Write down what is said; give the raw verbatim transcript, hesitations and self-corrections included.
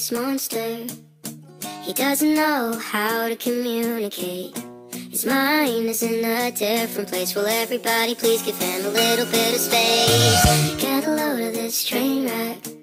this monster. He doesn't know how to communicate. His mind is in a different place. Will everybody please give him a little bit of space? Get a load of this train wreck.